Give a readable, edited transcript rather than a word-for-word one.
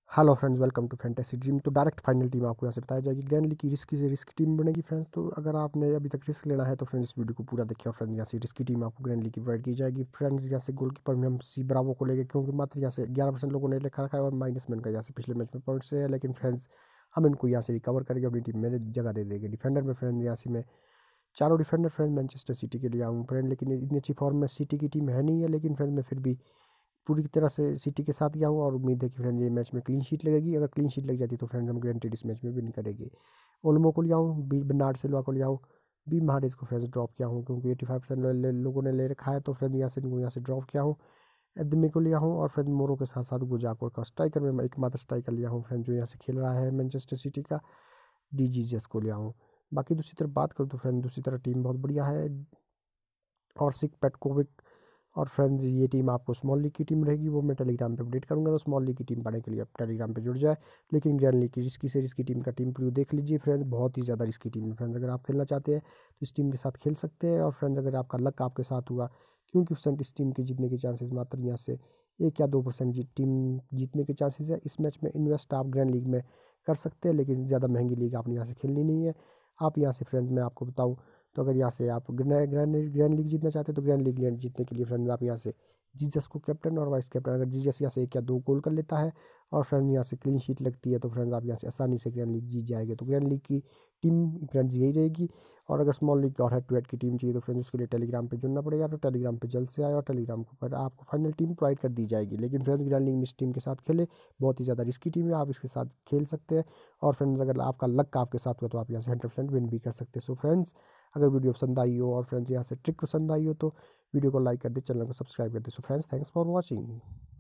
Hello friends, welcome to fantasy dream. तो direct final team आपको यहाँ से बताया जाएगी। ग्रैंड लीग की रिस्की से रिस्की टीम बनेगी फ्रेंड्स। तो अगर आपने अभी तक रिस्क लेना है तो फ्रेंड्स इस वीडियो को पूरा देखिए। और फ्रेंड्स यहाँ से रिस्की टीम आपको ग्रैंड लीग की प्रोवाइड की जाएगी। फ्रेंड्स यहाँ से गोलकीपर में हम सी ब्रावो को लेंगे, क्योंकि मात्र यहाँ से 11% लोगों ने लिखा रखा है और माइनस में इनका यहाँ से पिछले मैच में पॉइंट्स रहे हैं। लेकिन फ्रेंड्स हम इनको यहाँ से रिकवर करके अपनी टीम में जगह दे देंगे। डिफेंडर में फ्रेंड्स यहाँ से मैं चारों डिफेंडर फ्रेंड्स मैनचेस्टर सिटी के लिए आऊँ फ्रेंड, लेकिन इतनी अच्छी फॉर्म में सिटी की टीम है नहीं है। लेकिन फ्रेंड्स मैं फिर भी पूरी तरह से सिटी के साथ गया हूँ और उम्मीद है कि फ्रेंड्स ये मैच में क्लीन शीट लगेगी। अगर क्लीन शीट लग जाती तो फ्रेंड्स हम गारंटेड इस मैच में विन करेंगे। ओल्मो को लिया हूँ, बी बर्नार्ड सिल्वा को लिया हूँ, बी महाडेज को फ्रेंड्स ड्रॉप किया हूँ, क्योंकि 85% लोगों ने ले रखा है। तो फ्रेंड्स यहाँ से इनको यहाँ से ड्रॉप किया हूँ। एदमी को लिया हूँ और फ्रेंड्स मोरो के साथ साथ गुजाकोर का स्ट्राइकर में एकमात्र स्ट्राइकर लिया हूँ फ्रेंड्स जो यहाँ से खेल रहा है मैनचेस्टर सिटी का, डी जीजस को लिया हूँ। बाकी दूसरी तरफ बात करूँ तो फ्रेंड्स दूसरी तरफ टीम बहुत बढ़िया है। और सिक पेटकोविक और फ्रेंड्स ये टीम आपको स्मॉल लीग की टीम रहेगी, वो मैं टेलीग्राम पे अपडेट करूंगा। तो स्मॉल लीग की टीम पाने के लिए आप टेलीग्राम पे जुड़ जाए। लेकिन ग्रैंड लीग की रिस्की से रिस्की टीम का टीम प्रीव्यू देख लीजिए फ्रेंड्स, बहुत ही ज़्यादा रिस्की टीम है फ्रेंड्स। अगर आप खेलना चाहते हैं तो इस टीम के साथ खेल सकते हैं। और फ्रेंड्स अगर आपका लक आपके साथ हुआ, क्योंकि फ्रेंड इस टीम के जीतने के चांसेस मात्र यहाँ से 1 या 2% टीम जीतने के चांसेस है। इस मैच में इन्वेस्ट आप ग्रैंड लीग में कर सकते हैं, लेकिन ज़्यादा महंगी लीग आपने यहाँ से खेलनी नहीं है। आप यहाँ से फ्रेंड्स मैं आपको बताऊँ तो अगर यहाँ से आप ग्रैंड लीग जीतना चाहते हैं तो ग्रैंड लीग जीतने के लिए फ्रेंड्स आप यहाँ से जीजस को कैप्टन और वाइस कैप्टन, अगर जीजस यहाँ से 1 या 2 गोल कर लेता है और फ्रेंड्स यहाँ से क्लीन शीट लगती है तो फ्रेंड्स आप यहाँ से आसानी से ग्रैंड लीग जीत जाएंगे। तो ग्रैंड लीग की टीम फ्रेंड्स यही रहेगी। और अगर स्मॉल लीग और हेड टू हेड की टीम चाहिए तो फ्रेंड्स उसके लिए टेलीग्राम पे जुड़ना पड़ेगा। तो टेलीग्राम पे जल्द से आए और टेलीग्राम पर आपको फाइनल टीम प्रोवाइड कर दी जाएगी। लेकिन फ्रेंड्स ग्रैंड लीग में इस टीम के साथ खेले, बहुत ही ज़्यादा रिस्की टीम है, आप इसके साथ खेल सकते हैं। और फ्रेंड्स अगर आपका लक आपके साथ हुआ तो आप यहाँ से 100% विन भी कर सकते हैं। सो फ्रेंड्स अगर वीडियो पसंद आई हो और फ्रेंड्स यहाँ से ट्रिक पसंद आई हो तो वीडियो को लाइक कर दे, चैनल को सब्सक्राइब कर दे। So friends thanks for watching.